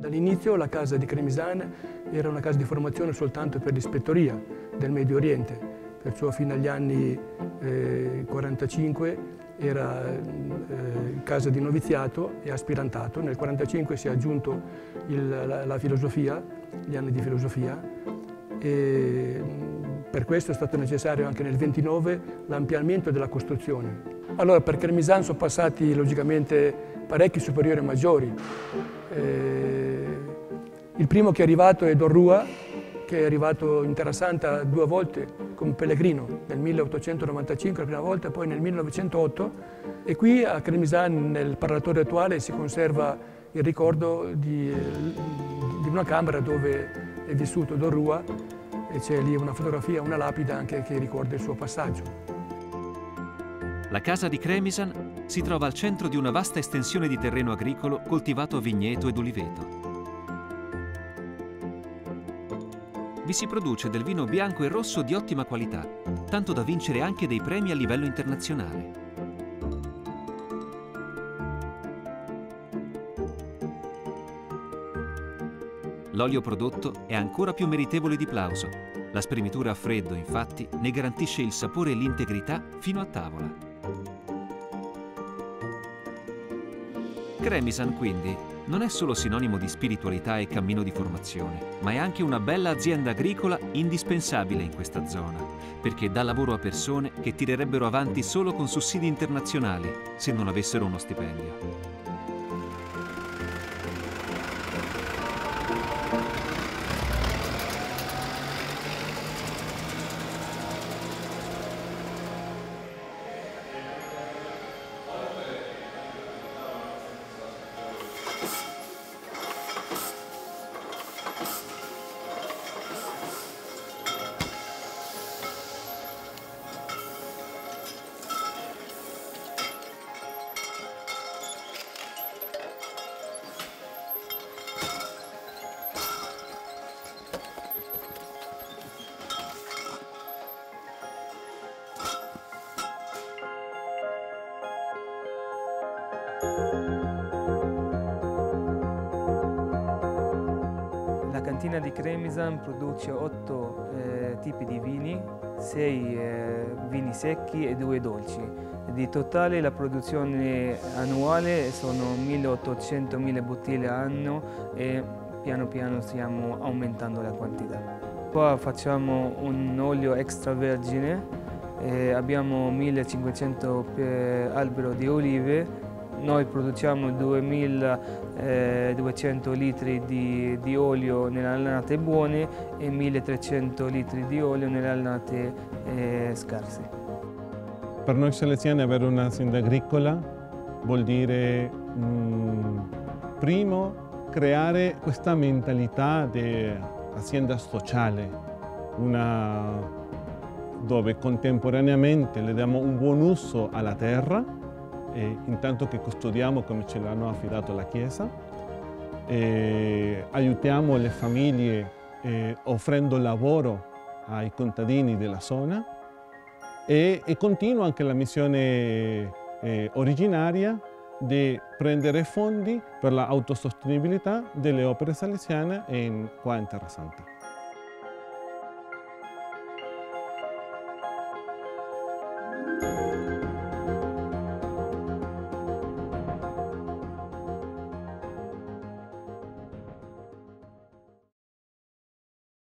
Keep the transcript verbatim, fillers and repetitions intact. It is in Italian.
All'inizio la casa di Cremisan era una casa di formazione soltanto per l'ispettoria del Medio Oriente, perciò fino agli anni eh, quarantacinque era eh, casa di noviziato e aspirantato. Nel quarantacinque si è aggiunto il, la, la filosofia, gli anni di filosofia, e per questo è stato necessario anche nel ventinove l'ampliamento della costruzione. Allora, per Cremisan sono passati logicamente parecchi superiori e maggiori. Eh, il primo che è arrivato è Don Rua, che è arrivato in Terra Santa due volte come pellegrino, nel milleottocentonovantacinque la prima volta e poi nel millenovecentootto. E qui a Cremisan, nel parlatorio attuale, si conserva il ricordo di, di una camera dove è vissuto Don Rua, e c'è lì una fotografia, una lapide anche che ricorda il suo passaggio. La casa di Cremisan si trova al centro di una vasta estensione di terreno agricolo coltivato a vigneto ed oliveto. Vi si produce del vino bianco e rosso di ottima qualità, tanto da vincere anche dei premi a livello internazionale. L'olio prodotto è ancora più meritevole di plauso. La spremitura a freddo, infatti, ne garantisce il sapore e l'integrità fino a tavola. Cremisan, quindi, non è solo sinonimo di spiritualità e cammino di formazione, ma è anche una bella azienda agricola indispensabile in questa zona, perché dà lavoro a persone che tirerebbero avanti solo con sussidi internazionali se non avessero uno stipendio. La cantina di Cremisan produce otto eh, tipi di vini, sei eh, vini secchi e due dolci. Di totale la produzione annuale sono milleottocentomila bottiglie all'anno e piano piano stiamo aumentando la quantità. Qua facciamo un olio extravergine, eh, abbiamo millecinquecento alberi di olive. Noi produciamo duemiladuecento litri di, di olio nelle annate buone e milletrecento litri di olio nelle annate eh, scarse. Per noi salesiani avere un'azienda agricola vuol dire, mh, primo, creare questa mentalità di azienda sociale, una, dove contemporaneamente le diamo un buon uso alla terra, e intanto che custodiamo come ce l'hanno affidato la Chiesa, e aiutiamo le famiglie eh, offrendo lavoro ai contadini della zona, e, e continua anche la missione eh, originaria di prendere fondi per l'autosostenibilità delle opere salesiane in, qua in Terra Santa. Thank you.